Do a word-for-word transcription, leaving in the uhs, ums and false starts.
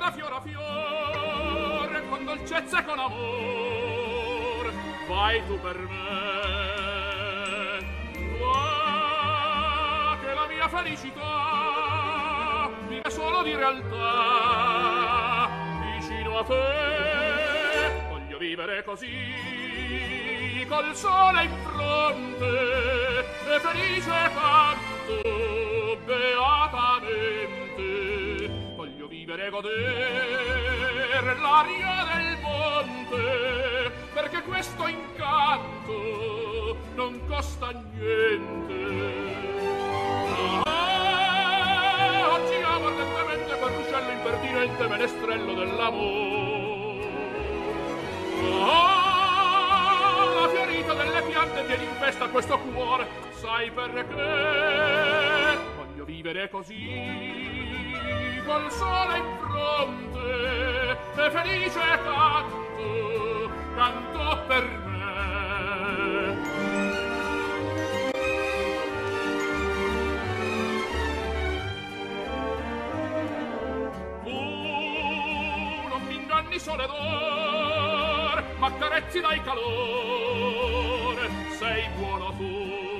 da fior a fior, con dolcezza e con amor, vai tu per me. Va che la mia felicità vive solo di realtà, vicino a te voglio vivere così, col sole in fronte, e felice canto beatamente. Voglio vivere e goder l'aria del monte, perché questo incanto non costa niente. Ah, oggi amo ardentemente quel ruscello impertinente menestrello dell'amor. Ah, la fiorita delle piante tiene in festa questo cuore, sai perché? Voglio vivere così, col sole in fronte, e felice canto, canto per me. Tu non mi inganni sole d'or, m'accarezzi dai calore, sei buono tu.